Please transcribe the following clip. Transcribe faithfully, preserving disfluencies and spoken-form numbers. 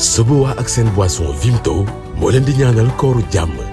Sobowa ak seen boisson Vimto moo leen di ñaanal kooru jàmm.